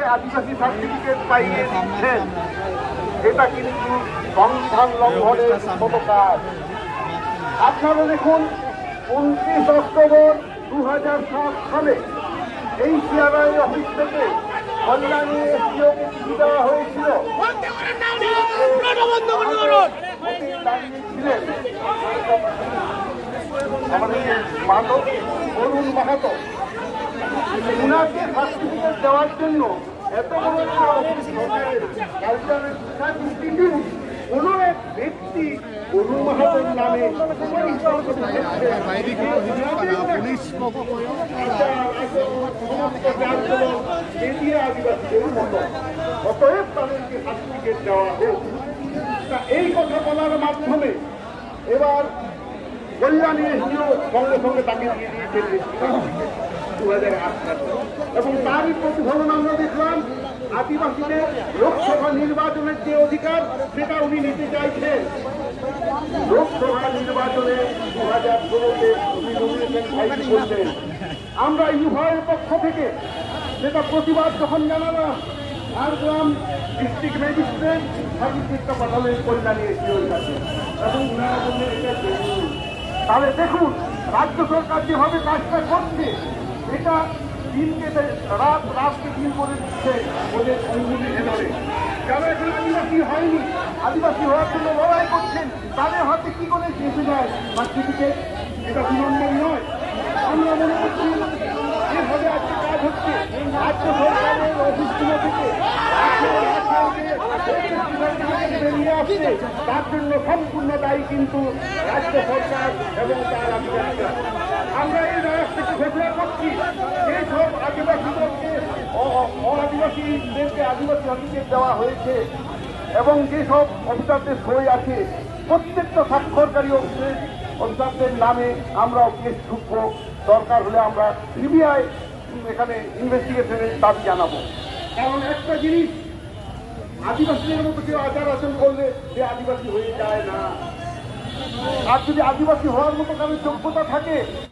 আদিবাসী certificate পাইয়ে দিচ্ছেন, এটা কিন্তু সংবিধান লঙ্ঘনের মতো কাজ। আপনারা দেখুন 29 অক্টোবর 2007 সালে এই সিআরআই অফিস থেকে কল্যাণী এসডিওকে চিঠি দেওয়া হয়েছিল। অরুণ মাহাতো উনাকে সার্টিফিকেট দেওয়ার জন্য এত বড় একটা কোন এক ব্যক্তি অরুণ মাহাতোর নামে আদিবাসীদের মতো, অতএব তাদেরকে সার্টিফিকেট দেওয়া হোক। এই কথা বলার মাধ্যমে এবার কল্যাণী এসডিও সঙ্গে সঙ্গে তাকে দিয়ে দিয়েছেন 2008 সালে, এবং তারই প্রতিফলন আমরা দেখলাম আদিবাসীদের লোকসভা নির্বাচনের যে অধিকার সেটা উনি নিতে চাইছেন। লোকসভা নির্বাচনে 2016-তে উনি নমিনেশন ফাইল করলেন। আমরা ইউভাইয়ের পক্ষ থেকে সেটা প্রতিবাদ যখন জানালাম, ঝাড়গ্রাম ডিস্ট্রিক্ট ম্যাজিস্ট্রেট সার্টিফিকেটটা পাঠালেন কল্যাণী এসডিওর কাছে, এবং উনারা বললেন এটা জরুরি। তাহলে দেখুন রাজ্য সরকার যেভাবে কাজটা করছে, এটা দিনকে রাতকে দিন করে দিচ্ছে ওদের অঙ্গুলি ভেতরে। যারা এখন আদিবাসী হয়নি, আদিবাসী হওয়ার জন্য লড়াই করছেন, তাদের হাতে কি করে এসে যায় সার্টিফিকেট? এটা 2 নম্বর নয়। আমরা মনে করছি যেভাবে আজকে কাজ হচ্ছে রাজ্য সরকারের অফিসগুলো থেকে বেরিয়ে আসছে, তার জন্য সম্পূর্ণ দায়ী কিন্তু রাজ্য সরকার এবং তার আধিকারিকরা। আমরা এই রাজ থেকে ঘোষণা করছি যেসব আদিবাসীদেরকে আদিবাসীদেরকে আদিবাসী অফিসে দেওয়া হয়েছে এবং যেসব অফিসারদের সই আছে, প্রত্যেকটা স্বাক্ষরকারী অফিসারদের নামে আমরা কেস ঢুকবো। দরকার হলে আমরা সিবিআই এখানে ইনভেস্টিগেশনের দাবি জানাবো। কারণ একটা জিনিস, আদিবাসীদের মতো কেউ আচার আচরণ করলে সে আদিবাসী হয়ে যায় না। আর যদি আদিবাসী হওয়ার মতো কারোর যোগ্যতা থাকে